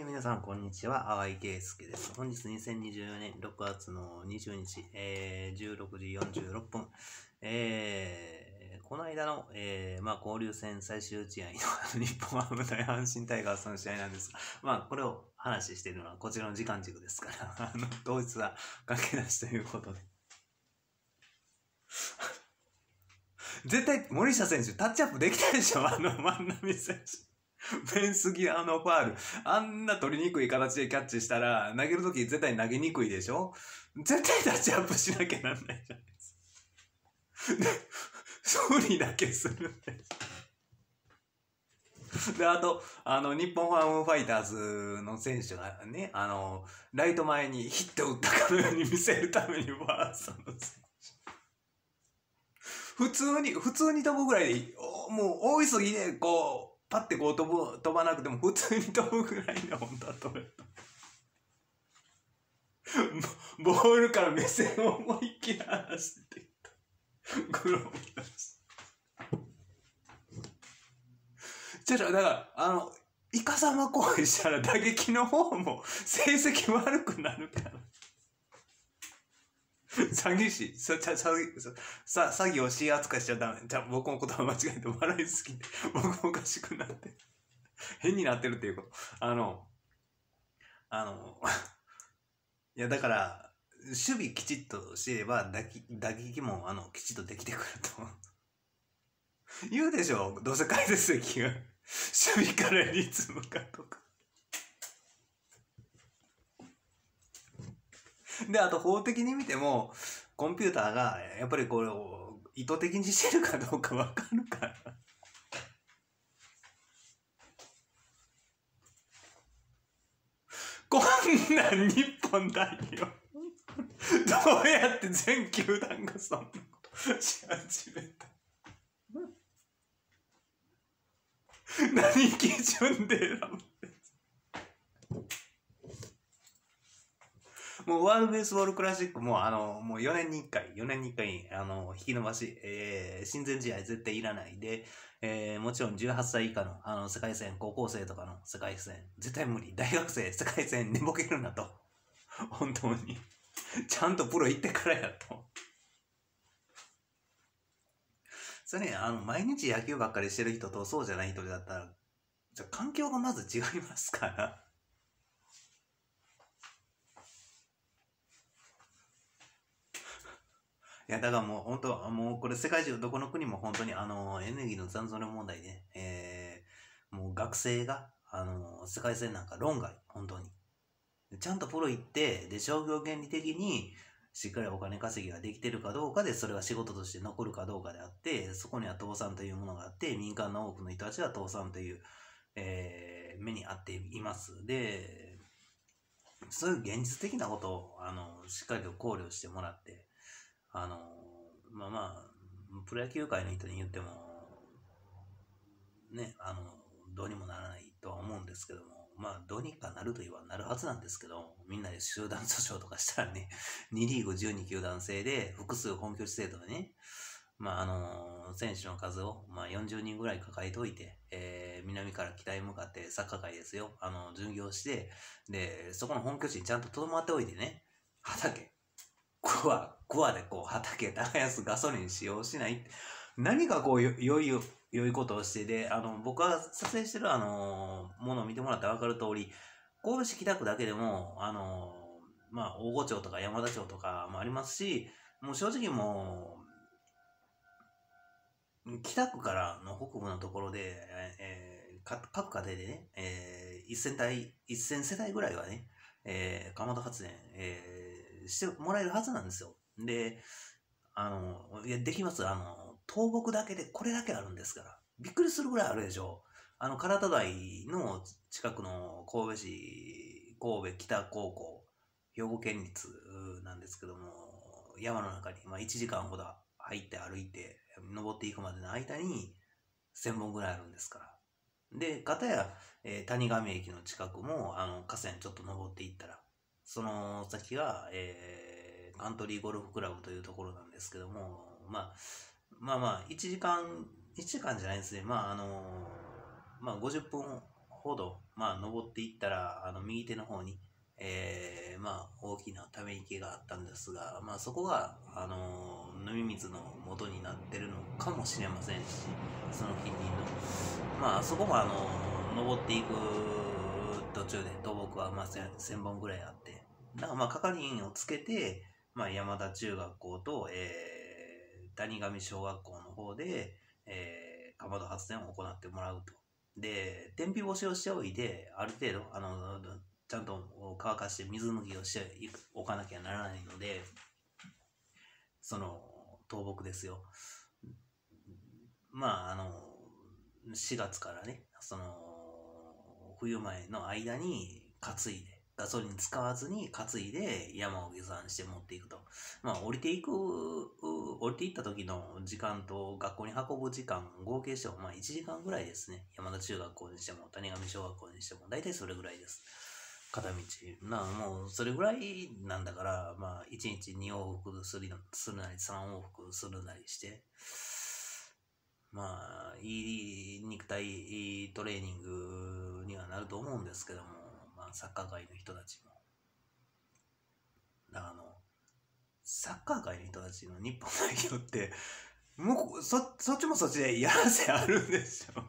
皆さん、こんにちは。淡井圭介です。本日2024年6月の20日、16時46分。この間の、交流戦最終打ち合いの日本ハム対阪神タイガースの試合なんですが、これを話しているのはこちらの時間軸ですから、同一は関係なしということで。絶対、森下選手、タッチアップできたでしょ万波選手。フェンス際のファール。あんな取りにくい形でキャッチしたら、投げるとき絶対投げにくいでしょ絶対タッチアップしなきゃなんないじゃないですか。で、処理だけするんです。で、あと、日本ハムファイターズの選手がね、ライト前にヒットを打ったかのように見せるためにファーストの選手。普通に飛ぶぐらいで、もう大急ぎで、パッて飛ばなくても普通に飛ぶぐらいの本当は飛べる。ボールから目線を思いっきり離していった。グローブ出して。だから、イカサマ行為したら打撃の方も成績悪くなるから。詐欺師、詐欺をし扱いしちゃダメ。僕も言葉間違えて笑いすぎて、僕もおかしくなって、変になってるっていうこと。いや、だから、守備きちっとしてれば、打撃も、きちっとできてくると。言うでしょどうせ解説席が。守備からリズムかとか。で、あと法的に見ても、コンピューターが、やっぱりこれを意図的にしてるかどうかわかるから。こんなん日本代表。どうやって全球団がそんなことし始めた。何基準で選ぶんですもうワールドベースボールクラシックももう4年に1回、引き延ばし、親善試合絶対いらないで、もちろん18歳以下の世界戦、高校生とかの世界戦、絶対無理。大学生、世界戦寝ぼけるなと。本当に。ちゃんとプロ行ってからやと。それね、毎日野球ばっかりしてる人とそうじゃない人だったら、環境がまず違いますから。いや、だからもう本当、もうこれ世界中どこの国も本当にエネルギーの残存量問題で、もう学生が、世界戦なんか論外、本当に。ちゃんとプロ行って、で、商業原理的に、しっかりお金稼ぎができてるかどうかで、それが仕事として残るかどうかであって、そこには倒産というものがあって、民間の多くの人たちは倒産という、目に遭っています。で、そういう現実的なことを、しっかりと考慮してもらって、プロ野球界の人に言っても、ね、どうにもならないとは思うんですけども、どうにかなると言えばなるはずなんですけど、みんなで集団訴訟とかしたらね、2リーグ12球団制で複数本拠地制度でね、選手の数を、40人ぐらい抱えておいて、南から北へ向かってサッカー界ですよ、巡業して、で、そこの本拠地にちゃんと留まっておいてね、畑、クワで畑耕すガソリン使用しない。何が良いことをしてで、僕が撮影してるものを見てもらったら分かる通り、神戸市北区だけでも、大御町とか山田町とかもありますし、もう正直もう、北区からの北部のところで、各家庭でね、1000世帯ぐらいはね、かまど発電、してもらえるはずなんですよ。で、できます。倒木だけでこれだけあるんですから。びっくりするぐらいあるでしょ。唐田台の近くの神戸市、神戸北高校、兵庫県立なんですけども、山の中に、1時間ほど入って歩いて、登っていくまでの間に1000本ぐらいあるんですから。で、かたや、谷上駅の近くも、河川ちょっと登っていったら、その先が、カントリーゴルフクラブというところなんですけども、1時間じゃないですね。50分ほど、まあ、登っていったら、右手の方に、まあ、大きなため池があったんですが、まあ、そこが、飲み水の元になってるのかもしれませんし、その近隣の。まあ、そこも登っていく途中で倒木はまあ1000本ぐらいあって、だからまあ係員をつけて、まあ、山田中学校と、谷上小学校の方で、かまど発電を行ってもらうと。で、天日干しをしておいて、ある程度、ちゃんと乾かして水抜きをしておかなきゃならないので、その倒木ですよ。まあ、4月からね、その、冬前の間に担いで、ガソリン使わずに担いで山を下山して持っていくと。まあ、降りていった時の時間と学校に運ぶ時間、合計してもまあ1時間ぐらいですね。山田中学校にしても、谷上小学校にしても、大体それぐらいです。片道。もうそれぐらいなんだから、まあ、1日2往復するなり、3往復するなりして、まあ、いい肉体トレーニングにはなると思うんですけども、まあ、サッカー界の人たちも。サッカー界の人たちの日本代表って、もうそっちもそっちでやらせあるんですよ。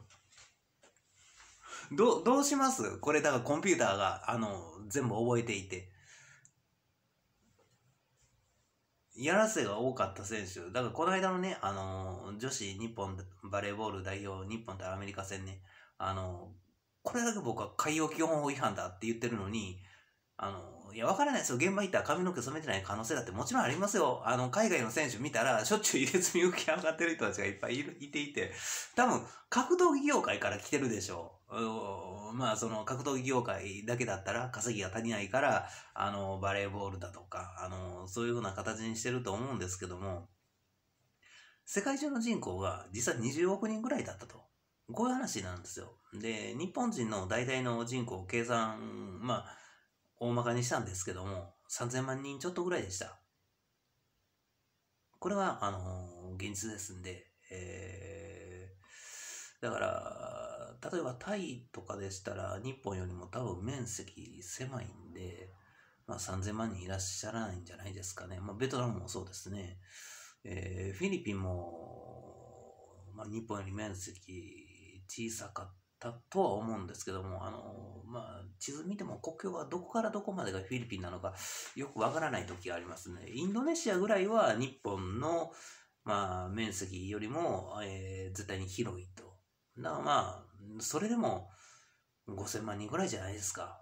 どうしますこれ、だからコンピューターが、全部覚えていて。やらせが多かった選手。だからこの間のね、女子日本バレーボール代表、日本対アメリカ戦ね、これだけ僕は海洋基本法違反だって言ってるのに、いや、わからないですよ。現場行ったら髪の毛染めてない可能性だってもちろんありますよ。海外の選手見たら、しょっちゅう入れ墨浮き上がってる人たちがいっぱいいていて、多分、格闘技業界から来てるでしょう。まあ、その格闘技業界だけだったら稼ぎが足りないから、バレーボールだとか、そういう風な形にしてると思うんですけども、世界中の人口が実は20億人ぐらいだったと。こういう話なんですよ。で、日本人の大体の人口を計算、まあ、大まかにしたんですけども、3000万人ちょっとぐらいでした。これは、現実ですんで、だから、例えばタイとかでしたら、日本よりも多分面積狭いんで、まあ3000万人いらっしゃらないんじゃないですかね。まあベトナムもそうですね。フィリピンも、まあ日本より面積小さかったとは思うんですけども、まあ地図見ても国境がどこからどこまでがフィリピンなのかよくわからない時がありますね。インドネシアぐらいは日本の、まあ面積よりも、絶対に広いと。だからまあ、それでも5000万人ぐらいじゃないですか。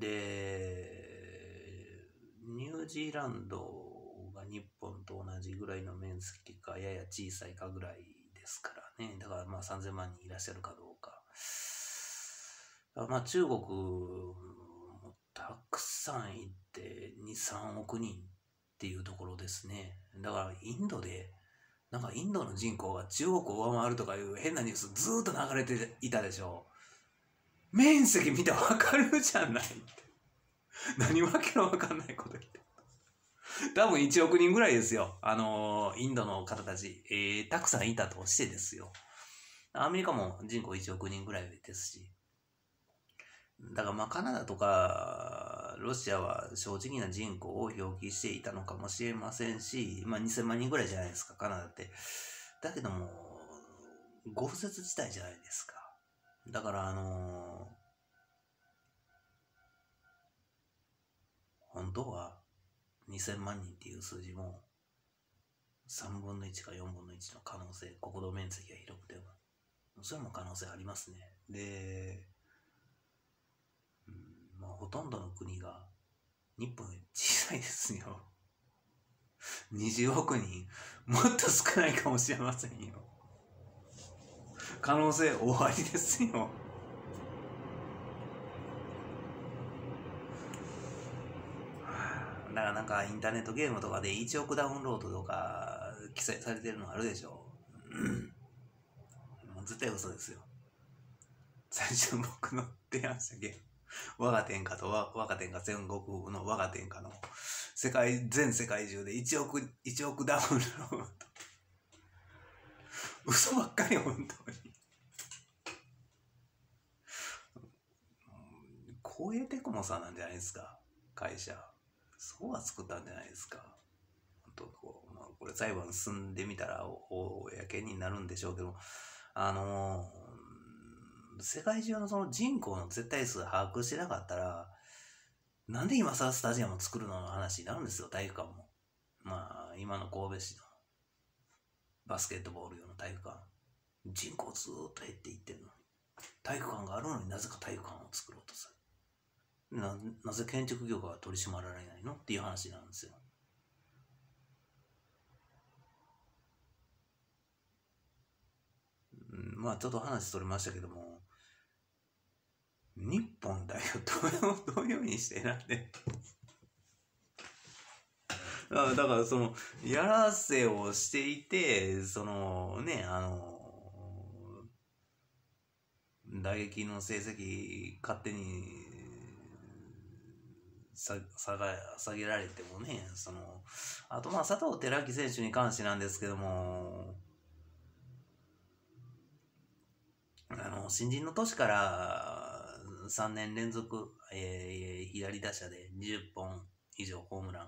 で、ニュージーランドが日本と同じぐらいの面積か、やや小さいかぐらいですからね。だからまあ3000万人いらっしゃるかどうか。まあ中国もたくさんいて2、3億人っていうところですね。だからインドで、なんかインドの人口が中国を上回るとかいう変なニュースずーっと流れていたでしょ。面積見てわかるじゃないって。何わけのわかんないこと言って。多分1億人ぐらいですよ。インドの方たち、たくさんいたとしてですよ。アメリカも人口1億人ぐらいですし。だからまあカナダとかロシアは正直な人口を表記していたのかもしれませんし、まあ2000万人ぐらいじゃないですか、カナダって。だけども、豪雪地帯じゃないですか。だから本当は2000万人っていう数字も3分の1か4分の1の可能性、国土面積が広くても、それも可能性ありますね。で、まあ、ほとんどの国が日本より小さいですよ。20億人、もっと少ないかもしれませんよ。可能性大ありですよ。だからなんかインターネットゲームとかで1億ダウンロードとか記載されてるのあるでしょ。もう絶対嘘ですよ。最初僕の提案したゲーム。我が天下と我が天下戦国の我が天下の全世界中で1億ダウンロード。嘘ばっかり本当に。 東映テクモさんなんじゃないですか、会社。そうは作ったんじゃないですか。本当これ裁判進んでみたら公になるんでしょうけど、世界中のその人口の絶対数把握してなかったら、なんで今更スタジアムを作るの話になるんですよ、体育館も。まあ、今の神戸市のバスケットボール用の体育館。人口ずーっと減っていってるのに。体育館があるのになぜか体育館を作ろうとする。なぜ建築業界は取り締まられないのっていう話なんですよ。まあちょっと話それましたけども、日本代表どういうふうにして選んでだからそのやらせをしていて、そのね、打撃の成績勝手に下げられてもね、あと佐藤輝明選手に関してなんですけども、新人の年から3年連続、左打者で20本以上ホームラン、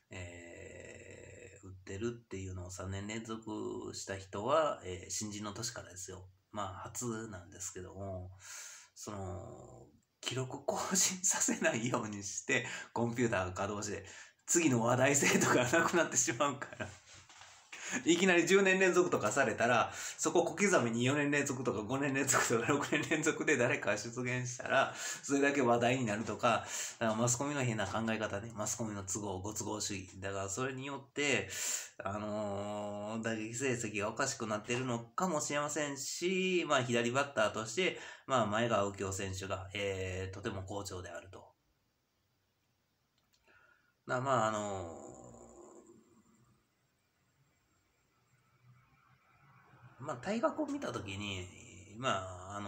打ってるっていうのを3年連続した人は、新人の年からですよ。まあ初なんですけども、記録更新させないようにしてコンピューターが稼働して次の話題性とかなくなってしまうからいきなり10年連続とかされたら、そこ小刻みに4年連続とか5年連続とか6年連続で誰か出現したら、それだけ話題になるとか、マスコミの変な考え方ね、マスコミのご都合主義。だからそれによって、打撃成績がおかしくなっているのかもしれませんし、まあ左バッターとして、まあ前川右京選手が、とても好調であると。まあまあ、体格を見たときに、まあ、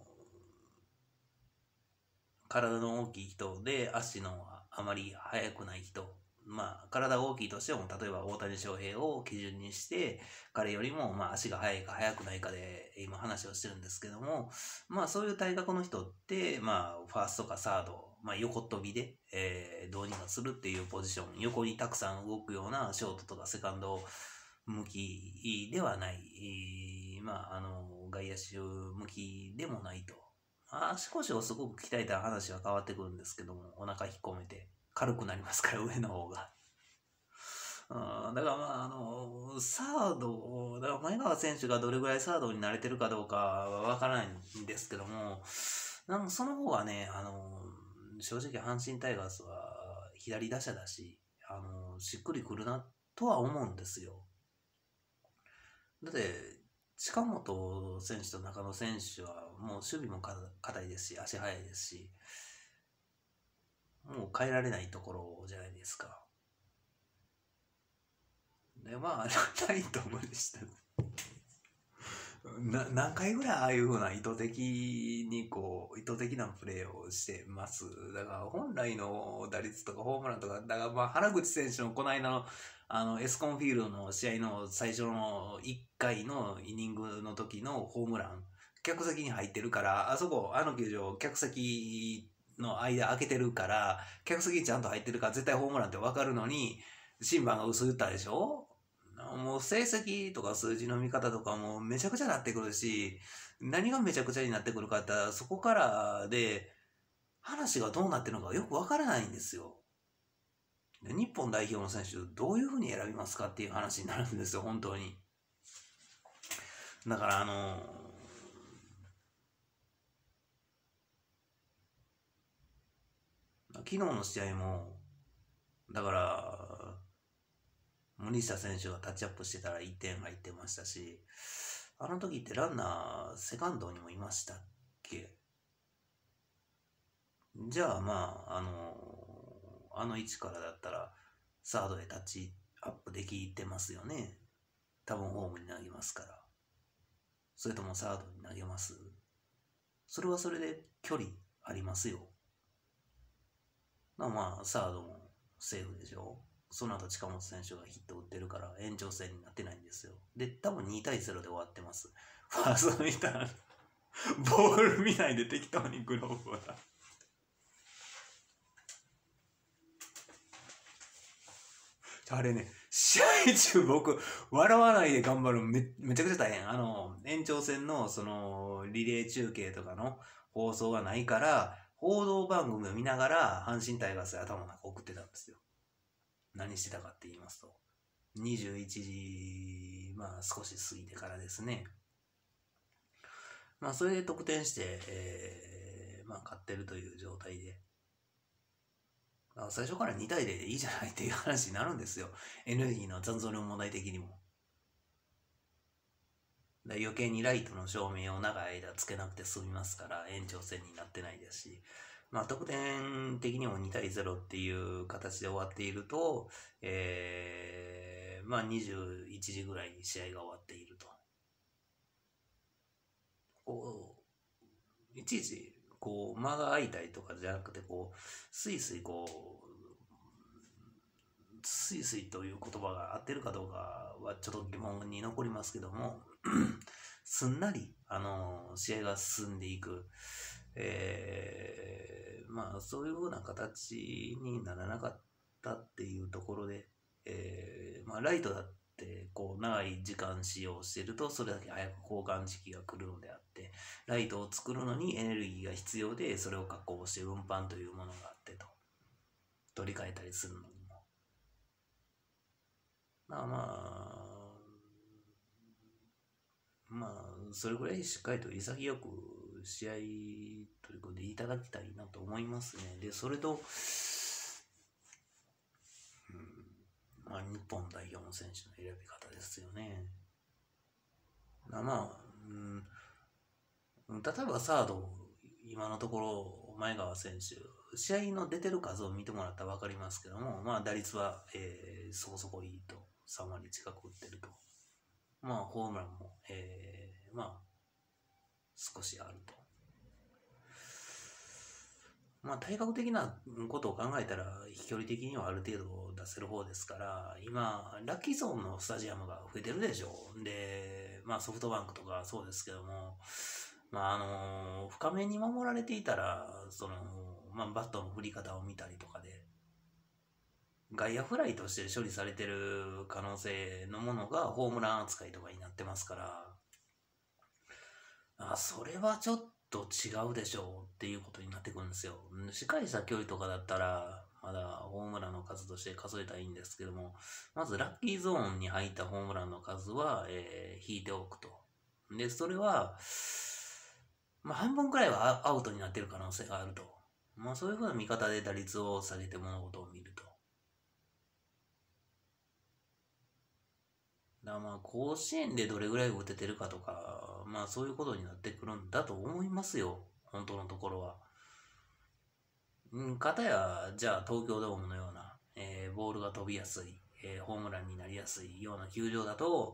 体の大きい人で足のあまり速くない人、まあ、体が大きいとしても、例えば大谷翔平を基準にして、彼よりもまあ足が速いか速くないかで今話をしてるんですけども、まあそういう体格の人って、まあファーストかサード、まあ横跳びで、どうにかするっていうポジション、横にたくさん動くようなショートとかセカンド向きではない、まあ外野手向きでもないと。足腰をすごく鍛えたら話は変わってくるんですけども、お腹引っ込めて軽くなりますから、上の方が。だからサード、だから前川選手がどれぐらいサードに慣れてるかどうかはわからないんですけども、なんかその方がね、正直阪神タイガースは左打者だし、しっくりくるなとは思うんですよ。だって、近本選手と中野選手はもう守備も硬いですし、足速いですし、もう変えられないところじゃないですか。で、まあ、ライトもでした。何回ぐらいああいうふうな意図的なプレーをしてます。だから本来の打率とかホームランとか、だからまあ原口選手のこの間のエスコンフィールドの試合の最初の1回のイニングの時のホームラン、客席に入ってるから、あそこ、球場、客席の間開けてるから、客席ちゃんと入ってるから絶対ホームランって分かるのに、審判が薄打ったでしょ。もう成績とか数字の見方とかもめちゃくちゃなってくるし、何がめちゃくちゃになってくるかってそこからで話がどうなってるのかよくわからないんですよ。で日本代表の選手どういうふうに選びますかっていう話になるんですよ、本当に。だから昨日の試合も、だから森下選手がタッチアップしてたら1点入ってましたし、あの時ってランナーセカンドにもいましたっけ。じゃあまああの位置からだったらサードでタッチアップできてますよね。多分ホームに投げますから。それともサードに投げます。それはそれで距離ありますよ。まあサードもセーフでしょ。その後近本選手がヒット打ってるから延長戦になってないんですよ。で、多分2対0で終わってます。ファースト見たらボール見ないで適当にグローブをあれね、試合中僕、笑わないで頑張るめちゃくちゃ大変。延長戦の、リレー中継とかの放送がないから、報道番組を見ながら、阪神タイガースで頭の中送ってたんですよ。何してたかって言いますと、21時、少し過ぎてからですね。それで得点して、勝ってるという状態で。最初から2対0でいいじゃないっていう話になるんですよ。エネルギーの残存量問題的にも。余計にライトの照明を長い間つけなくて済みますから、延長戦になってないですし、得点的にも2対0っていう形で終わっていると、21時ぐらいに試合が終わっていると。いちいち、間が空いたりとかじゃなくて、スイスイスイスイという言葉が合ってるかどうかはちょっと疑問に残りますけども、すんなり、試合が進んでいく、そういうふうな形にならなかったっていうところで、ライトだって長い時間使用しているとそれだけ早く交換時期が来るのであって、ライトを作るのにエネルギーが必要で、それを加工して運搬というものがあってと、取り替えたりするのにもそれぐらいしっかりと潔く試合ということでいただきたいなと思いますね。で、それと、日本代表の選手の選び方ですよね。例えばサード、今のところ前川選手、試合の出てる数を見てもらったら分かりますけども、打率は、そこそこいいと、3割近く打ってると。ホームランも、少しあると。体格的なことを考えたら飛距離的にはある程度出せる方ですから、今ラッキーゾーンのスタジアムが増えてるでしょう。で、ソフトバンクとかそうですけども、深めに守られていたらバットの振り方を見たりとかで外野フライとして処理されてる可能性のものがホームラン扱いとかになってますから、それはちょっと違うでしょうっていうことになってくるんですよ。しっかりした距離とかだったらまだホームランの数として数えたらいいんですけども、まずラッキーゾーンに入ったホームランの数は、引いておくと。で、それは半分くらいはアウトになっている可能性があると。そういうふうな見方で打率を下げて物事を見ると。甲子園でどれぐらい打ててるかとか、そういうことになってくるんだと思いますよ。本当のところは。かたや、じゃあ東京ドームのような、ボールが飛びやすい、ホームランになりやすいような球場だと、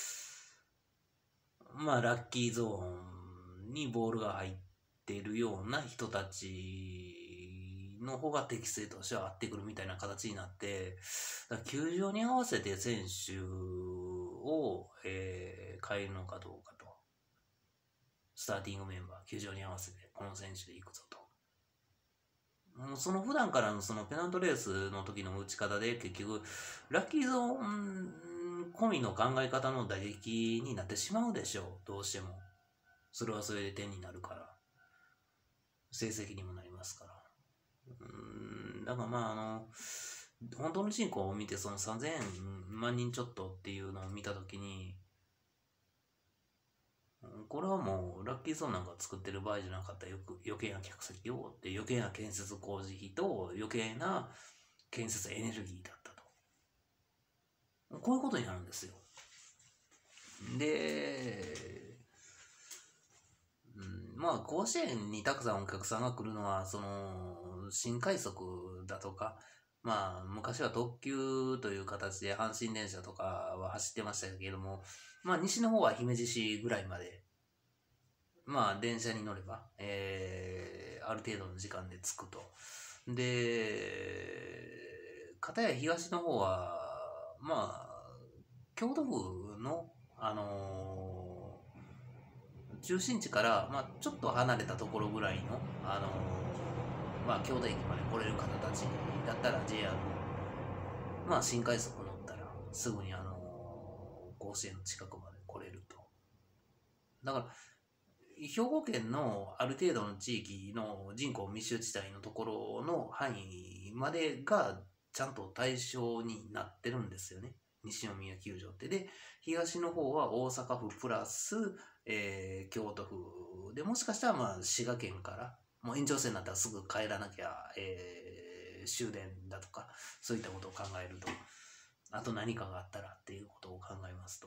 ラッキーゾーンにボールが入っているような人たちの方が適正としては合ってくるみたいな形になって、球場に合わせて選手を、変えるのかどうかと。スターティングメンバー、球場に合わせてこの選手でいくぞと。その普段からのそのペナントレースの時の打ち方で結局ラッキーゾーン込みの考え方の打撃になってしまうでしょう。どうしてもそれはそれで点になるから、成績にもなりますから。だから本当の人口を見てその3000万人ちょっとっていうのを見た時に、これはもうラッキーゾーンなんか作ってる場合じゃなかったら余計な客席をって余計な建設工事費と余計な建設エネルギーだったと。こういうことになるんですよ。で、甲子園にたくさんお客さんが来るのは新快速だとか、昔は特急という形で阪神電車とかは走ってましたけれども、西の方は姫路市ぐらいまで電車に乗れば、ある程度の時間で着くと。で、片や東の方は京都府の中心地から、ちょっと離れたところぐらいの京都駅まで来れる方たちだったら JR まあ新快速乗ったらすぐに甲子園の近くまで来れると。だから兵庫県のある程度の地域の人口密集地帯のところの範囲までがちゃんと対象になってるんですよね、西宮球場って。で、東の方は大阪府プラス、京都府で、もしかしたらまあ滋賀県からもう延長線になったらすぐ帰らなきゃ、終電だとかそういったことを考えると、あと何かがあったらっていうことを考えますと、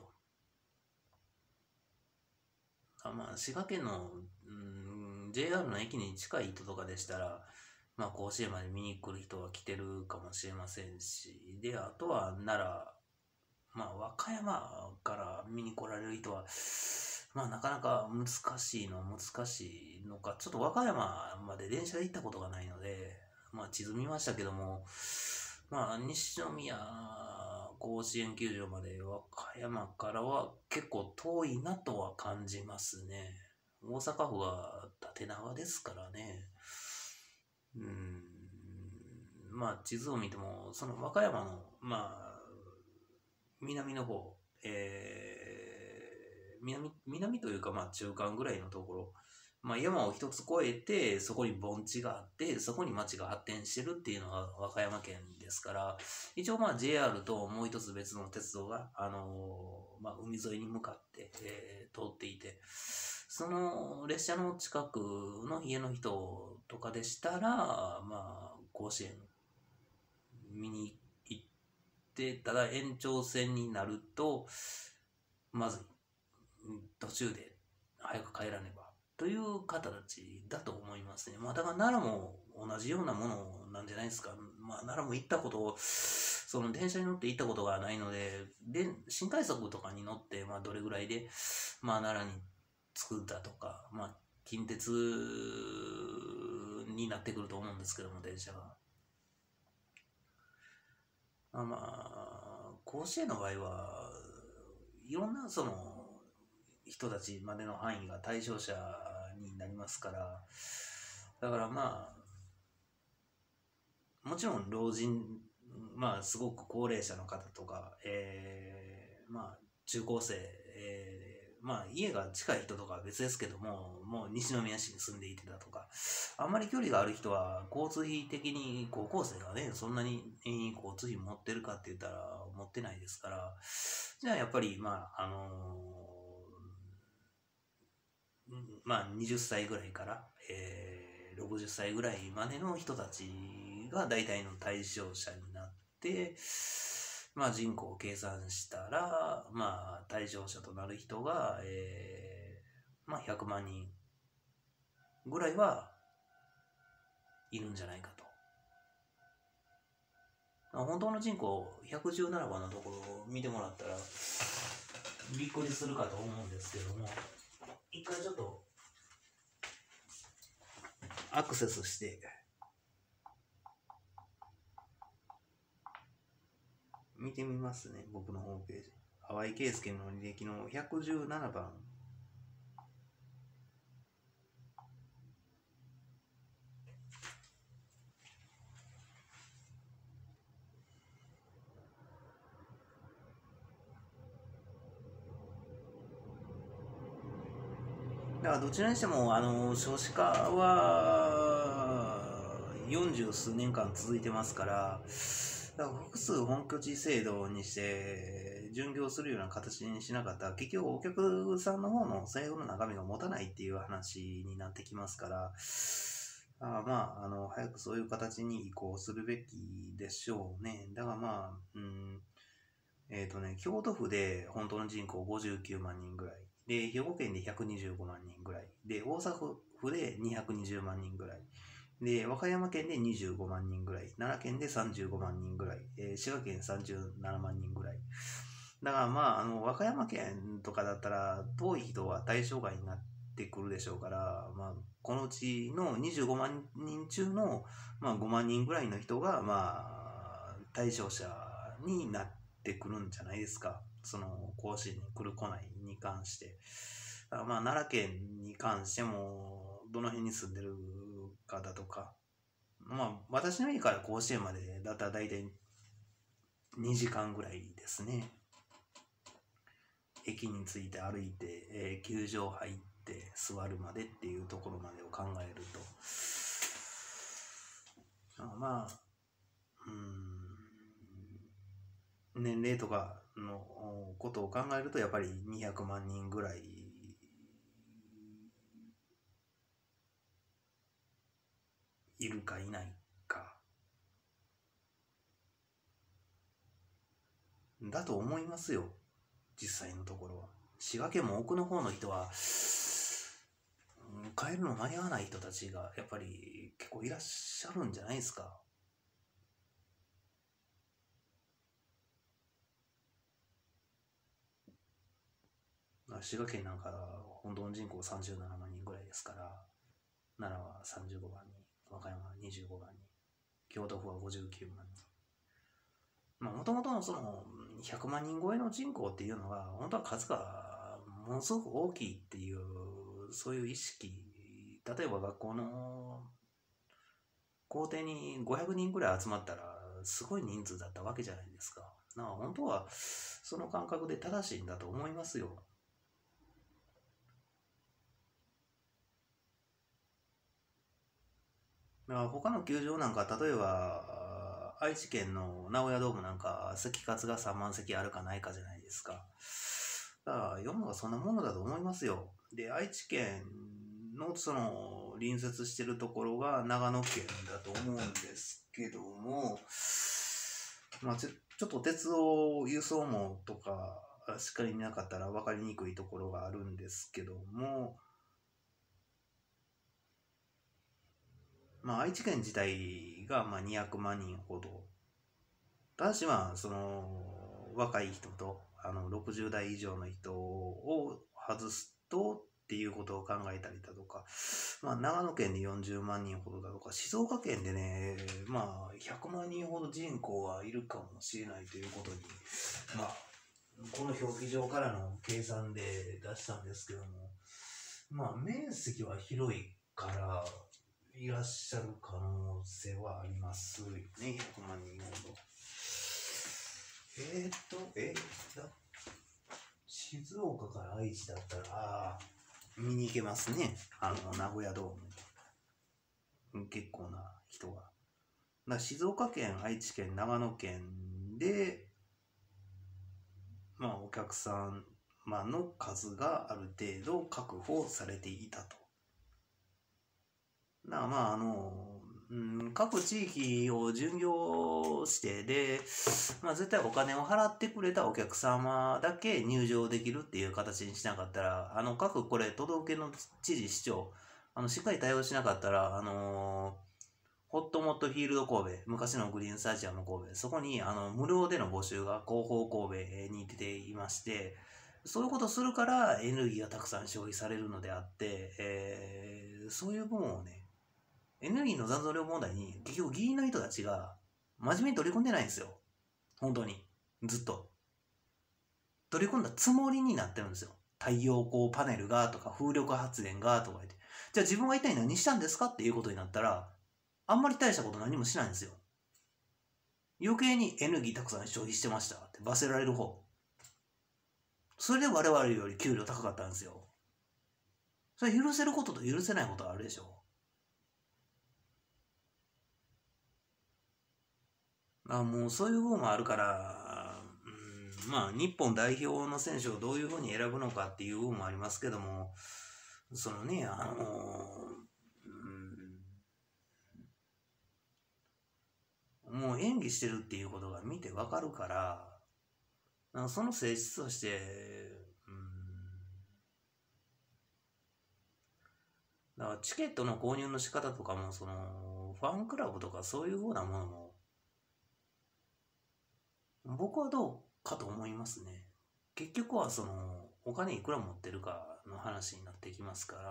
まあ、滋賀県の、JR の駅に近い人とかでしたら、まあ、甲子園まで見に来る人は来てるかもしれませんし、で、あとは奈良、まあ、和歌山から見に来られる人は、まあ、なかなか難しいのか、ちょっと和歌山まで電車で行ったことがないので、まあ、地図見ましたけども、まあ、西宮甲子園球場まで和歌山からは結構遠いなとは感じますね。大阪府は縦長ですからね。まあ地図を見てもその和歌山のまあ南の方、南というかまあ中間ぐらいのところ、まあ、山を一つ越えてそこに盆地があってそこに町が発展してるっていうのが和歌山県ですから、一応まあ JR ともう一つ別の鉄道が、まあ、海沿いに向かって、通っていて、その列車の近くの家の人とかでしたら、まあ、甲子園見に行って、ただ延長線になるとまず途中で早く帰らねばという方たちだと思いますね。まあだから奈良も同じようなものなんじゃないですか。まあ奈良も行ったことを、その電車に乗って行ったことがないので、新快速とかに乗って、まあどれぐらいで、まあ奈良に着くだとか、まあ近鉄になってくると思うんですけども、電車が。まあ、甲子園の場合はいろんなその人たちまでの範囲が対象者になりますから、だからまあもちろん老人、まあすごく高齢者の方とか、まあ中高生、まあ家が近い人とかは別ですけども、もう西宮市に住んでいてだとか、あんまり距離がある人は交通費的に高校生がねそんなに交通費持ってるかって言ったら持ってないですから、じゃあやっぱりまあまあ20歳ぐらいから、60歳ぐらいまでの人たちが大体の対象者になって、まあ人口を計算したら、まあ対象者となる人が、まあ100万人ぐらいはいるんじゃないかと。本当の人口117番のところを見てもらったらびっくりするかと思うんですけども、一回ちょっとアクセスして見てみますね。僕のホームページ、淡井圭介の履歴の117番。だからどちらにしても少子化は40数年間続いてますから、だから複数本拠地制度にして巡業するような形にしなかったら結局お客さんの方の財布の中身が持たないっていう話になってきますから、まあ早くそういう形に移行するべきでしょうね。だからまあ京都府で本当の人口59万人ぐらいで、兵庫県で125万人ぐらいで、大阪府で220万人ぐらいで、和歌山県で25万人ぐらい、奈良県で35万人ぐらい、滋賀県37万人ぐらい。だからまあ和歌山県とかだったら遠い人は対象外になってくるでしょうから、まあこのうちの25万人中の、まあ、5万人ぐらいの人がまあ対象者になってくるんじゃないですか。その甲子園に来る来ないに関して。まあ奈良県に関してもどの辺に住んでるかだとか、まあ私の家から甲子園までだったら大体 2時間ぐらいですね。駅に着いて歩いて、球場入って座るまでっていうところまでを考えると、まあ、年齢とかのことを考えるとやっぱり200万人ぐらいいるかいないかだと思いますよ、実際のところは。滋賀県も奥の方の人は帰るの間に合わない人たちがやっぱり結構いらっしゃるんじゃないですか。滋賀県なんか本当の人口37万人ぐらいですから、奈良は35万人、和歌山は25万人、京都府は59万人。もともとのその100万人超えの人口っていうのは本当は数がものすごく大きいっていう、そういう意識、例えば学校の校庭に500人ぐらい集まったらすごい人数だったわけじゃないですか。本当はその感覚で正しいんだと思いますよ。他の球場なんか、例えば愛知県の名古屋ドームなんか席数が3万席あるかないかじゃないですか。だから世の中そんなものだと思いますよ。で、愛知県のその隣接してるところが長野県だと思うんですけども、ちょっと鉄道輸送網とかしっかり見なかったら分かりにくいところがあるんですけども、愛知県自体が200万人ほど。ただしその若い人と60代以上の人を外すとっていうことを考えたりだとか、長野県で40万人ほどだとか、静岡県でね、100万人ほど人口はいるかもしれないということに、この表記上からの計算で出したんですけども、面積は広いからいらっしゃる可能性はありますよね、100万人ほど。静岡から愛知だったら、見に行けますね。名古屋ドーム。結構な人が。静岡県、愛知県、長野県で、お客さん、の数がある程度確保されていたと。各地域を巡業してで、絶対お金を払ってくれたお客様だけ入場できるっていう形にしなかったら、各これ都道府県の知事市長しっかり対応しなかったら、ホットモットフィールド神戸、昔のグリーンスタジアム神戸、そこに無料での募集が広報神戸に出ていまして、そういうことするからエネルギーがたくさん消費されるのであって、そういう部分をね、エネルギーの残存量問題に結局議員の人たちが真面目に取り組んでないんですよ。本当に。ずっと。取り組んだつもりになってるんですよ。太陽光パネルがとか風力発電がとか言って。じゃあ自分が一体何したんですかっていうことになったら、あんまり大したこと何もしないんですよ。余計にエネルギーたくさん消費してましたって罰せられる方。それで我々より給料高かったんですよ。それ許せることと許せないことはあるでしょ。もうそういう部分もあるから、日本代表の選手をどういうふうに選ぶのかっていう部分もありますけども、そのね、もう演技してるっていうことが見てわかるから、その性質として、だからチケットの購入の仕方とかも、そのファンクラブとかそういうふうなものも、僕はどうかと思いますね。結局はそのお金いくら持ってるかの話になってきますから、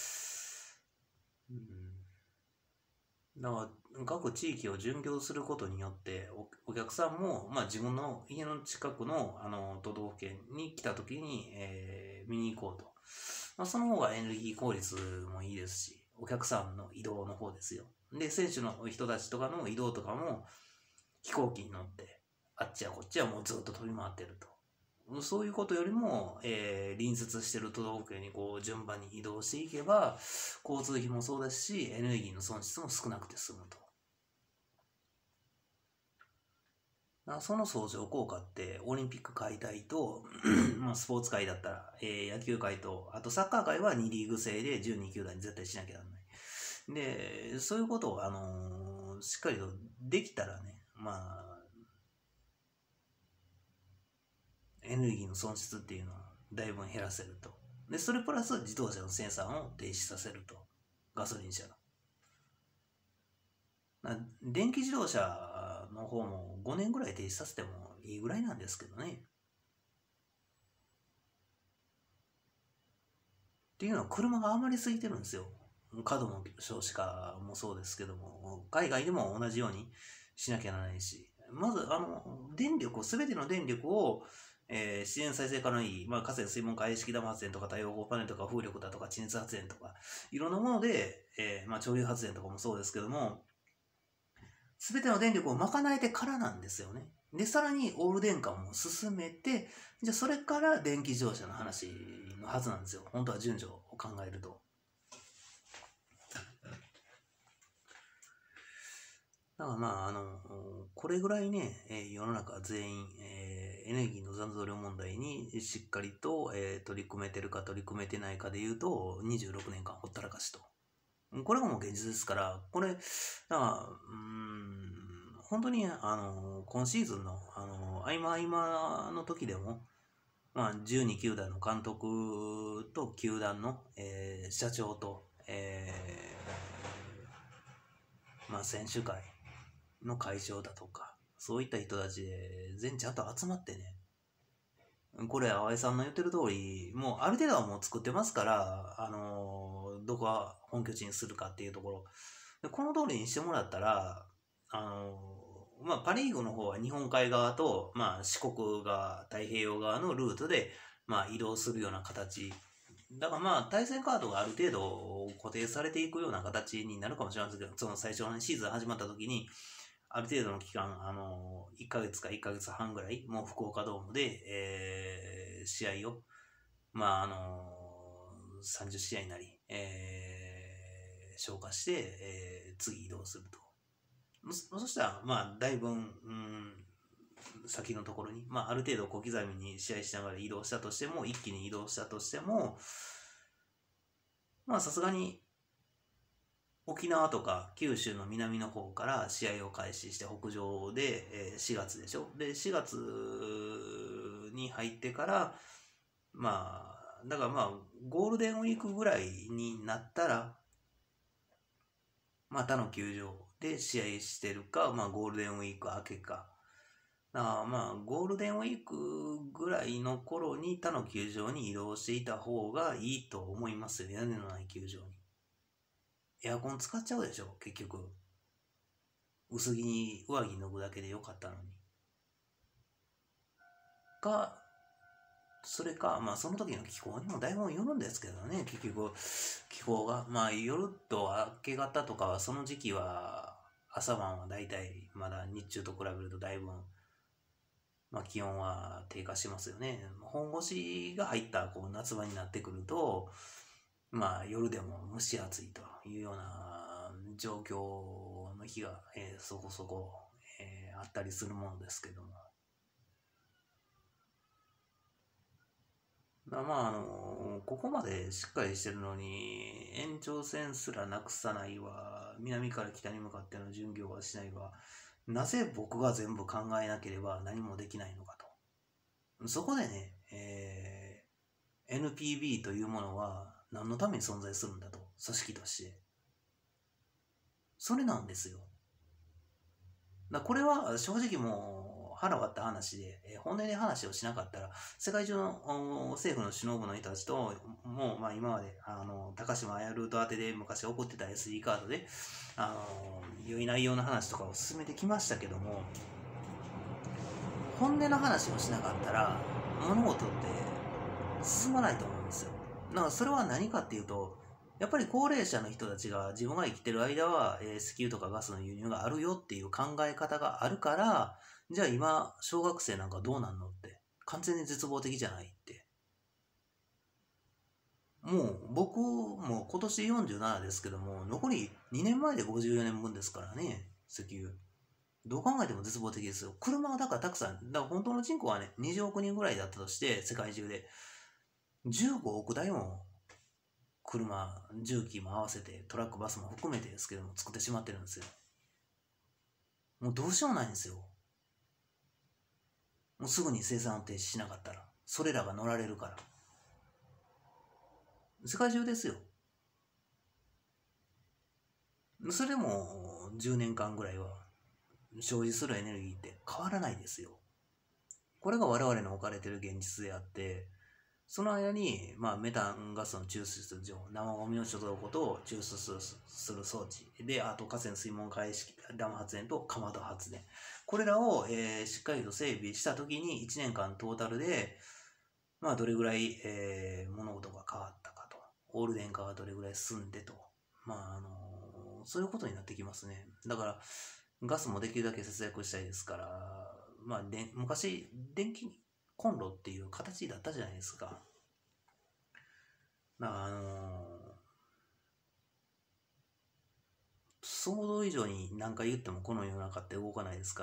だから各地域を巡業することによってお客さんも、自分の家の近くの都道府県に来た時に、見に行こうと、その方がエネルギー効率もいいですし、お客さんの移動の方ですよ。で選手の人たちとかの移動とかも飛行機に乗ってあっちやこっちはもうずっと飛び回ってると。そういうことよりも、隣接してる都道府県にこう順番に移動していけば、交通費もそうですし、エネルギーの損失も少なくて済むと。その相乗効果ってオリンピック解体とまあスポーツ界だったら、野球界とあとサッカー界は2リーグ制で12球団に絶対しなきゃならない。でそういうことを、しっかりとできたらね、まあエネルギーの損失っていうのはだいぶ減らせると。でそれプラス自動車の生産を停止させると。ガソリン車の電気自動車の方も5年ぐらい停止させてもいいぐらいなんですけどね。っていうのは車が余りすぎてるんですよ。過度の少子化もそうですけども、海外でも同じようにしなきゃならないし、まず電力を、すべての電力を、自然再生可能に、まあ、河川水門海式ダム発電とか太陽光パネルとか風力だとか地熱発電とかいろんなもので、まあ、潮流発電とかもそうですけども、すべての電力を賄えてからなんですよね。で、さらにオール電化も進めて、じゃあそれから電気自動車の話のはずなんですよ。本当は順序を考えると。だからまあ、これぐらいね、世の中全員、エネルギーの残存量問題にしっかりと、取り組めてるか取り組めてないかでいうと、26年間ほったらかしと。これがもう現実ですから、これ、だから本当に、今シーズンの、合間合間の時でも、まあ、12球団の監督と球団の、社長と、まあ、選手会の会長だとか、そういった人たちで全ちゃんと集まってね、これ、淡井さんの言ってる通り、もうある程度はもう作ってますから、どこが本拠地にするかっていうところ、でこの通りにしてもらったら、まあ、パ・リーグの方は日本海側と、まあ、四国が太平洋側のルートで、まあ、移動するような形。だからまあ、対戦カードがある程度固定されていくような形になるかもしれませんけど、その最初のシーズン始まった時に、ある程度の期間、1ヶ月か1ヶ月半ぐらい、もう福岡ドームで、試合を、まあ、30試合なり、消化して、次移動すると。そしたら、まあ、だいぶ、先のところに、まあ、ある程度小刻みに試合しながら移動したとしても、一気に移動したとしても、まあ、さすがに、沖縄とか九州の南の方から試合を開始して北上で、4月でしょ。で、4月に入ってから、まあ、だからまあ、ゴールデンウィークぐらいになったら、まあ、他の球場で試合してるか、まあ、ゴールデンウィーク明けか。まあ、ゴールデンウィークぐらいの頃に他の球場に移動していた方がいいと思いますよ。屋根のない球場に。エアコン使っちゃうでしょ、結局。薄着に上着脱ぐだけでよかったのに。それか、まあその時の気候にもだいぶよるんですけどね、結局、気候が。まあ夜と明け方とかはその時期は、朝晩はだいたいまだ日中と比べるとだいぶ、まあ気温は低下しますよね。本腰が入ったこう夏場になってくると、まあ夜でも蒸し暑いというような状況の日が、そこそこ、あったりするものですけども。まあここまでしっかりしてるのに延長線すらなくさないわ、南から北に向かっての巡業はしないわ、なぜ僕が全部考えなければ何もできないのかと。そこでね、NPB というものは何のために存在するんだと、組織として。それなんですよ。これは正直もう腹割った話で、本音で話をしなかったら、世界中の政府の首脳部の人たちと、もうまあ今まで高島綾ルート宛てで昔起こってた SD カードで、良い内容の話とかを進めてきましたけども、本音の話をしなかったら、物事って進まないと思うんですよ。だからそれは何かっていうと、 やっぱり高齢者の人たちが自分が生きてる間は、石油とかガスの輸入があるよっていう考え方があるから、じゃあ今、小学生なんかどうなんのって、完全に絶望的じゃないって。もう僕も今年47ですけども、残り2年前で54年分ですからね、石油。どう考えても絶望的ですよ。車がだからたくさん、だから本当の人口はね、20億人ぐらいだったとして、世界中で。15億台も車、重機も合わせて、トラック、バスも含めてですけども、作ってしまってるんですよ。もうどうしようもないんですよ。もうすぐに生産を停止しなかったら、それらが乗られるから。世界中ですよ。それでも10年間ぐらいは消費するエネルギーって変わらないですよ。これが我々の置かれている現実であって、その間に、メタンガスの抽出場、生ゴミの貯蔵庫と抽出する装置で、あと河川水門開式ダム発電とかまど発電。これらを、しっかりと整備したときに1年間トータルで、どれぐらい、物事が変わったかと。オール電化がどれぐらい進んでと。そういうことになってきますね。だから、ガスもできるだけ節約したいですから、昔、電気コンロっていう形だったじゃないですか。だから想像以上に何回言ってもこの世の中って動かないですから、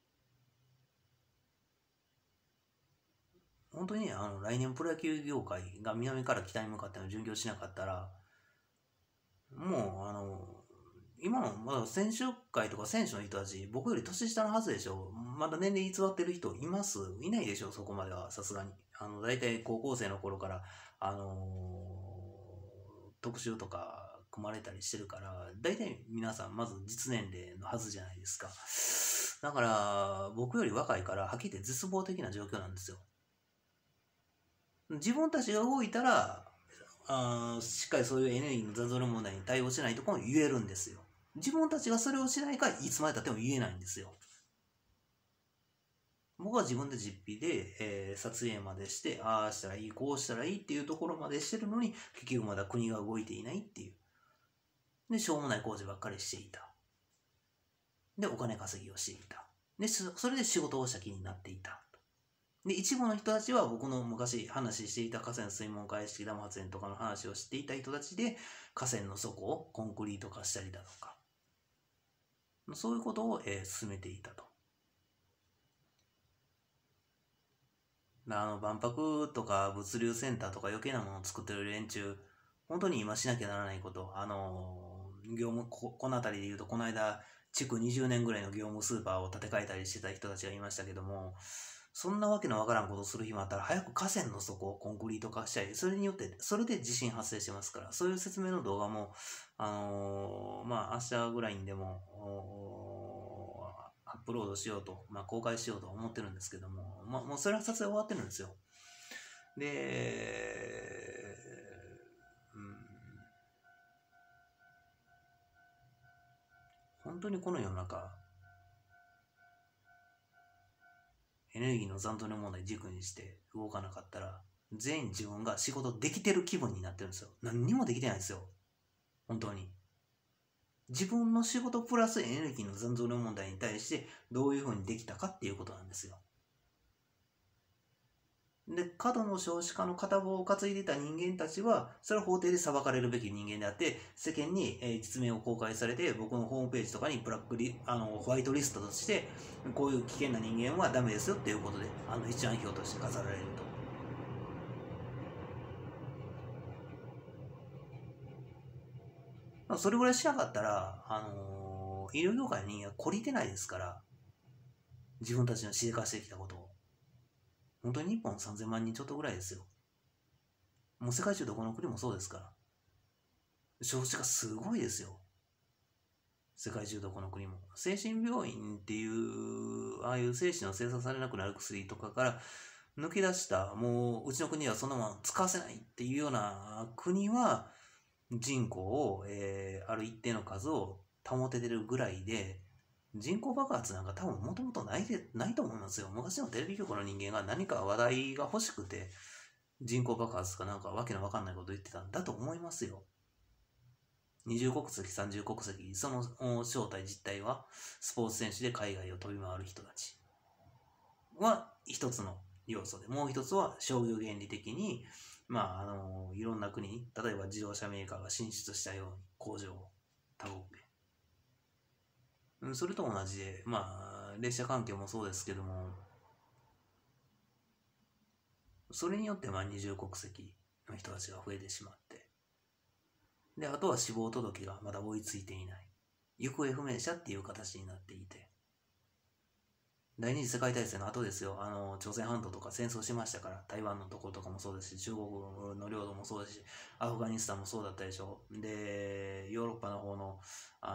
本当に来年プロ野球業界が南から北に向かっての巡業しなかったら、もう今のまだ選手会とか選手の人たち、僕より年下のはずでしょ。まだ年齢偽ってる人いないでしょ、そこまでは、さすがに。大体高校生の頃から、特集とか組まれたりしてるから、大体皆さんまず実年齢のはずじゃないですか。だから、僕より若いから、はっきり言って絶望的な状況なんですよ。自分たちが動いたら、しっかりそういうエネルギーの残存問題に対応しないところ言えるんですよ。自分たちがそれをしないからいつまでたっても言えないんですよ。僕は自分で実費で、撮影までして、ああしたらいい、こうしたらいいっていうところまでしてるのに、結局まだ国が動いていないっていう。で、しょうもない工事ばっかりしていた。で、お金稼ぎをしていた。で、それで仕事をした気になっていた。で、一部の人たちは僕の昔話していた河川水門開式ダム発電とかの話を知っていた人たちで、河川の底をコンクリート化したりだとか、そういうことを、進めていたと。万博とか物流センターとか余計なものを作ってる連中、本当に今しなきゃならないこと、業務、この辺りで言うと、この間、築20年ぐらいの業務スーパーを建て替えたりしてた人たちがいましたけども、そんなわけのわからんことをする暇あったら、早く河川の底をコンクリート化したり、それによって、それで地震発生してますから、そういう説明の動画も、明日ぐらいにでも、アップロードしようと、公開しようと思ってるんですけども、もうそれは撮影終わってるんですよ。で、本当にこの世の中、エネルギーの残存の問題軸にして動かなかったら、全員自分が仕事できてる気分になってるんですよ。何にもできてないんですよ。本当に。自分の仕事プラスエネルギーの残存の問題に対してどういうふうにできたかっていうことなんですよ。で、過度の少子化の片棒を担いでいた人間たちは、それは法廷で裁かれるべき人間であって、世間に実名を公開されて、僕のホームページとかにホワイトリストとして、こういう危険な人間はダメですよっていうことで、一覧表として飾られると。それぐらいしなかったら、医療業界の人間は懲りてないですから、自分たちのしでかしてきたことを。本当に日本3000万人ちょっとぐらいですよ。もう世界中どこの国もそうですから。少子化すごいですよ。世界中どこの国も。精神病院っていう、ああいう精子の生産されなくなる薬とかから抜き出した、もううちの国はそのまま使わせないっていうような国は、人口を、ある一定の数を保ててるぐらいで、人口爆発なんか多分もともとないと思いますよ。昔のテレビ局の人間が何か話題が欲しくて、人口爆発かなんかわけのわかんないこと言ってたんだと思いますよ。 20国籍、30国籍、その正体実態は、スポーツ選手で海外を飛び回る人たちは一つの要素で、もう一つは商業原理的に、いろんな国に、例えば自動車メーカーが進出したように工場を他国へ。それと同じで、列車環境もそうですけども、それによって二重国籍の人たちが増えてしまって、で、あとは死亡届がまだ追いついていない。行方不明者っていう形になっていて、第二次世界大戦の後ですよ、朝鮮半島とか戦争しましたから、台湾のところとかもそうですし、中国の領土もそうですし、アフガニスタンもそうだったでしょ。で、ヨーロッパの方の、あ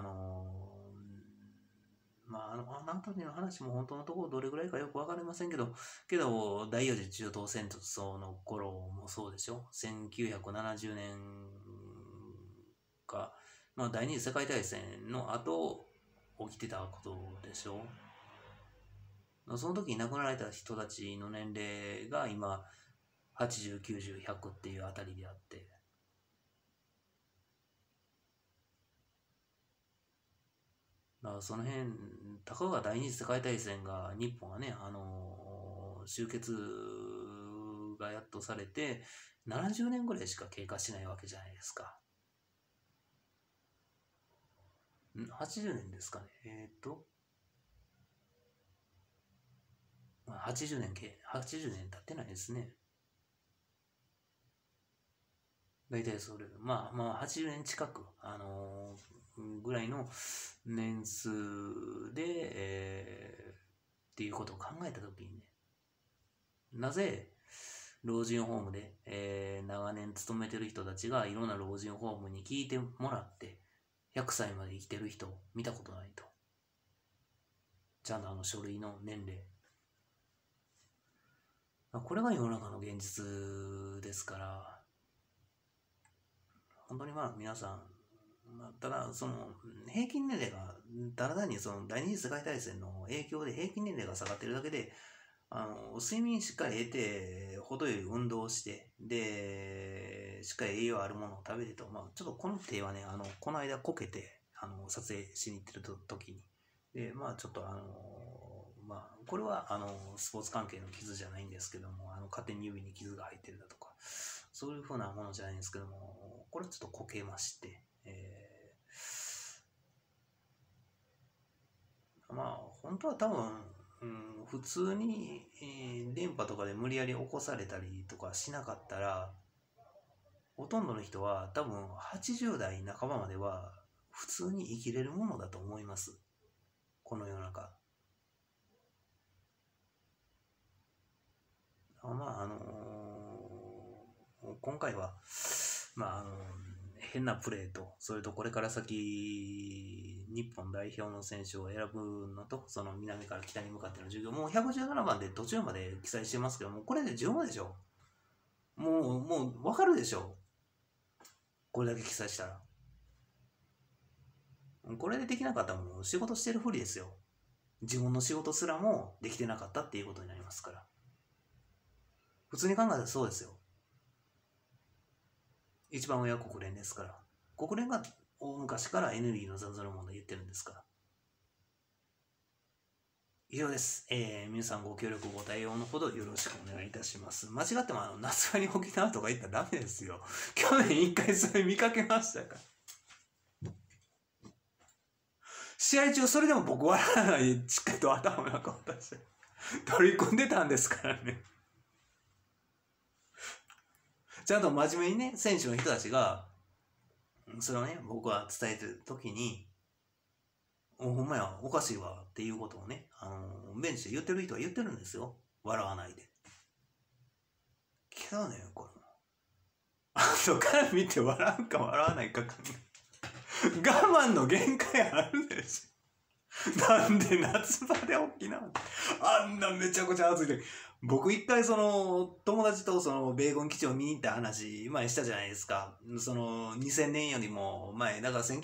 の時の話も本当のところどれぐらいかよくわかりませんけど、第四次中東戦争の頃もそうでしょ。1970年か、第二次世界大戦の後、起きてたことでしょ。その時に亡くなられた人たちの年齢が今、80、90、100っていうあたりであって、その辺、たかが第二次世界大戦が、日本はね、終結がやっとされて、70年ぐらいしか経過しないわけじゃないですか。80年ですかね。80年経ってないですね。大体それ、80年近く、ぐらいの年数で、っていうことを考えたときにね、なぜ老人ホームで、長年勤めてる人たちがいろんな老人ホームに聞いてもらって100歳まで生きてる人を見たことないと。ちゃんと書類の年齢。これが世の中の現実ですから、本当に皆さん、ただその平均年齢がただ単にその第二次世界大戦の影響で平均年齢が下がってるだけで、睡眠しっかり得て、程よい運動をして、で、しっかり栄養あるものを食べてと、ちょっとこの手はね、この間こけて、撮影しに行ってる時に、で、ちょっとこれはスポーツ関係の傷じゃないんですけども、勝手に指に傷が入ってるだとか、そういうふうなものじゃないんですけども、これちょっとこけまして、本当は多分、普通に、電波とかで無理やり起こされたりとかしなかったら、ほとんどの人は多分80代半ばまでは普通に生きれるものだと思います。この世の中。今回は、変なプレーと、それとこれから先、日本代表の選手を選ぶのと、その南から北に向かっての授業、もう117番で途中まで記載してますけども、これで十分でしょ。もう分かるでしょ。これだけ記載したら。これでできなかったらもう仕事してるふりですよ。自分の仕事すらもできてなかったっていうことになりますから。普通に考えたらそうですよ。一番上は国連ですから。国連が大昔からエネルギーの残存の問題言ってるんですから。以上です。皆さんご協力ご対応のほどよろしくお願いいたします。間違っても夏場に沖縄とか行ったらダメですよ。去年一回それ見かけましたから。試合中それでも僕笑わないでしっかりと頭の中を出して取り組んでたんですからね。ちゃんと真面目にね、選手の人たちが、それをね、僕は伝えてるときに、ほんまや、おかしいわっていうことをね、ベンチで言ってる人は言ってるんですよ。笑わないで。けどね、これ。後から見て笑うか笑わないか考え。我慢の限界あるでしょ。なんで夏場で沖縄あんなめちゃくちゃ暑い時。僕一回友達と米軍基地を見に行った話前したじゃないですか。2000年よりも前、だから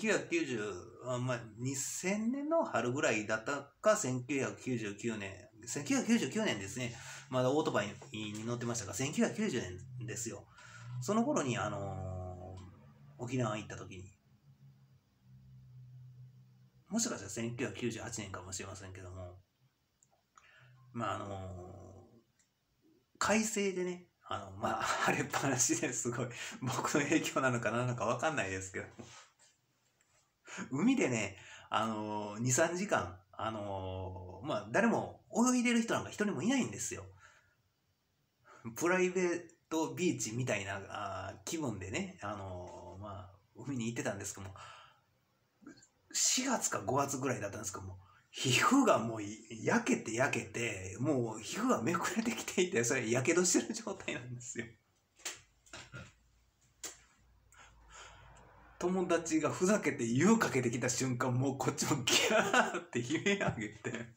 2000年の春ぐらいだったか1999年ですね。まだオートバイに乗ってましたが、1990年ですよ。その頃に沖縄行った時に、 もしかしたら1998年かもしれませんけども、まあ快晴でね、まあ、晴れっぱなしですごい、僕の影響なのか何なのか分かんないですけど、海でね、2、3時間、まあ、誰も泳いでる人なんか一人もいないんですよ。プライベートビーチみたいな気分でね、まあ、海に行ってたんですけども、4月か5月ぐらいだったんですけども、皮膚がもう焼けて、もう皮膚がめくれてきていて、それやけどしてる状態なんですよ。友達がふざけて湯かけてきた瞬間、もうこっちもギャーって悲鳴上げて、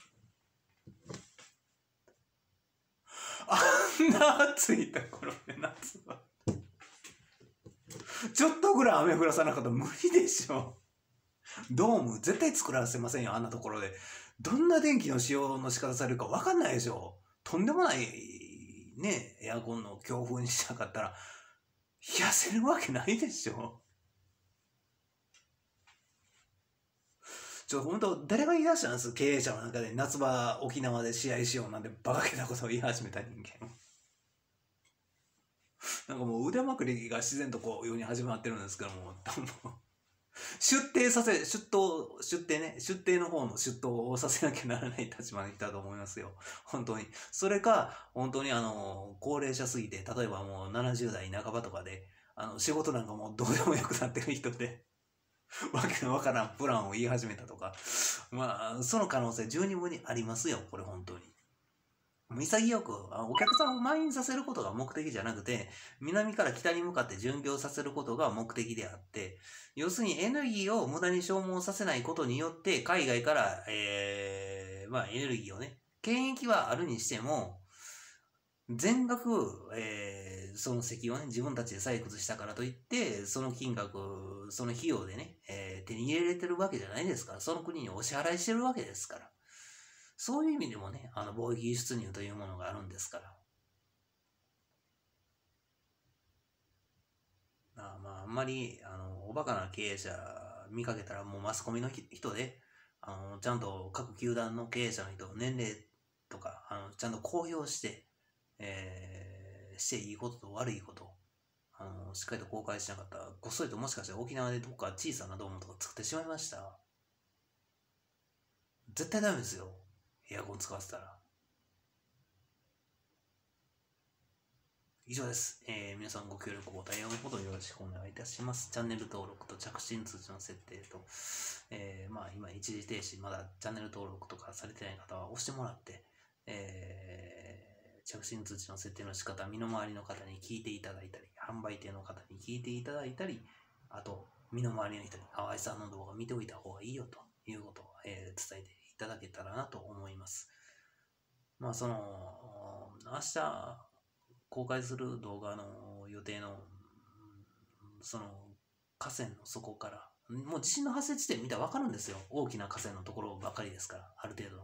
あんな暑いところで夏は。ちょっとぐらい雨降らさなかったら無理でしょ。ドーム絶対作らせませんよ、あんなところで。どんな電気の使用の仕方されるか分かんないでしょ。とんでもないね、エアコンの強風にしなかったら冷やせるわけないでしょ。本当誰が言い出したんです、経営者の中で夏場沖縄で試合しようなんてバカげたことを言い始めた人間。なんかもう腕まくりが自然とこう世に始まってるんですけども、出廷の方の出頭をさせなきゃならない立場に来たと思いますよ。本当に。それか、本当に高齢者すぎて、例えばもう70代半ばとかで、仕事なんかもうどうでもよくなってる人で、わけのわからんプランを言い始めたとか、まあ、その可能性十二分にありますよ、これ本当に。潔くお客さんを満員させることが目的じゃなくて、南から北に向かって巡業させることが目的であって、要するにエネルギーを無駄に消耗させないことによって、海外から、まあ、エネルギーをね、権益はあるにしても、全額、その石油をね、自分たちで採掘したからといって、その金額、その費用でね、手に入れれてるわけじゃないですから、その国にお支払いしてるわけですから。そういう意味でもね、貿易輸出入というものがあるんですから。まあ、あんまり、おバカな経営者見かけたら、もうマスコミの人で、ちゃんと各球団の経営者の人、年齢とか、ちゃんと公表して、していいことと悪いこと、しっかりと公開しなかったら、こっそりともしかして沖縄でどっか小さなドームとか作ってしまいました。絶対ダメですよ。エアコン使わせたら。以上です。皆さんご協力ご対応のほどよろしくお願いいたします。チャンネル登録と着信通知の設定と、まあ今一時停止、まだチャンネル登録とかされてない方は押してもらって、着信通知の設定の仕方、身の回りの方に聞いていただいたり、販売店の方に聞いていただいたり、あと、身の回りの人に、淡井さんの動画見ておいた方がいいよということを、伝えていただけたらなと思います。まあ、明日公開する動画の予定の、河川の底から、もう地震の発生地点見たら分かるんですよ。大きな河川のところばかりですから、ある程度。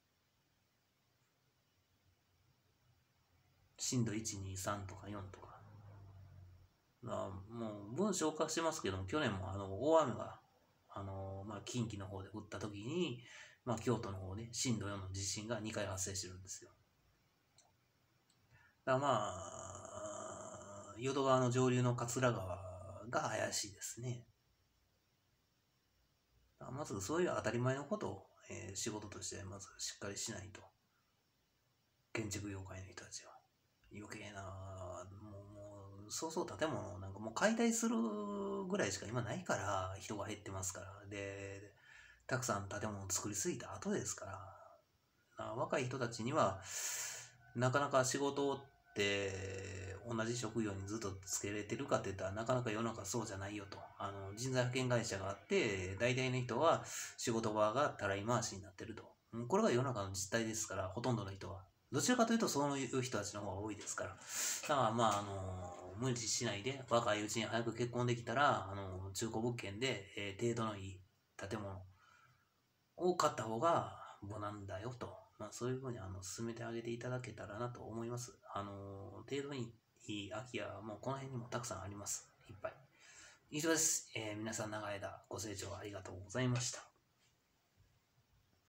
震度1、2、3とか4とか。もう文章化してますけども、去年も大雨が、まあ、近畿の方で降った時に、まあ、京都の方で震度4の地震が2回発生してるんですよ。だからまあ、淀川の上流の桂川が怪しいですね。まずそういう当たり前のことを、仕事としてまずしっかりしないと。建築業界の人たちは。余計な、そうそう建物なんかもう解体するぐらいしか今ないから人が減ってますから。で、たくさん建物を作りすぎた後ですから。若い人たちには、なかなか仕事って同じ職業にずっとつけれてるかって言ったらなかなか世の中そうじゃないよと。人材派遣会社があって、大体の人は仕事場がたらい回しになってると。これが世の中の実態ですから、ほとんどの人は。どちらかというとそういう人たちの方が多いですから。だからまあ、無理しないで、若いうちに早く結婚できたら、中古物件で、程度のいい建物を買った方が無難だよと。まあ、そういうふうに進めてあげていただけたらなと思います。程度にいい空き家はもうこの辺にもたくさんあります。いっぱい。以上です。皆さん長い間ご清聴ありがとうございました。